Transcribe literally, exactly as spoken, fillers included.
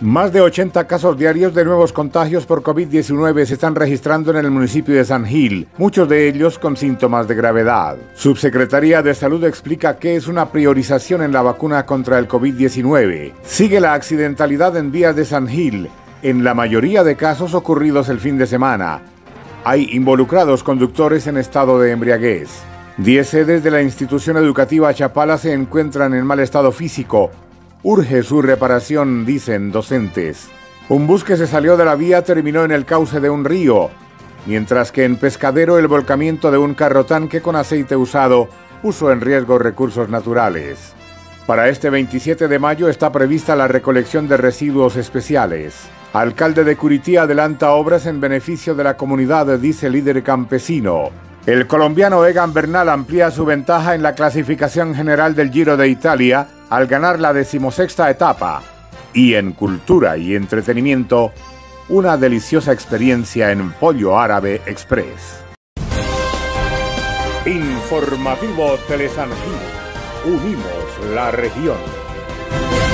Más de ochenta casos diarios de nuevos contagios por COVID diecinueve se están registrando en el municipio de San Gil, muchos de ellos con síntomas de gravedad. Subsecretaría de Salud explica que es una priorización en la vacuna contra el COVID diecinueve. Sigue la accidentalidad en vías de San Gil, en la mayoría de casos ocurridos el fin de semana. Hay involucrados conductores en estado de embriaguez. Diez sedes de la institución educativa Chapala se encuentran en mal estado físico. Urge su reparación, dicen docentes. Un bus que se salió de la vía terminó en el cauce de un río, mientras que en Pescadero el volcamiento de un carro tanque con aceite usado puso en riesgo recursos naturales. Para este veintisiete de mayo está prevista la recolección de residuos especiales. Alcalde de Curití adelanta obras en beneficio de la comunidad, dice líder campesino. El colombiano Egan Bernal amplía su ventaja en la clasificación general del Giro de Italia al ganar la decimosexta etapa. Y en cultura y entretenimiento, una deliciosa experiencia en Pollo Árabe Express. Informativo Telesan Gil. Unimos la región.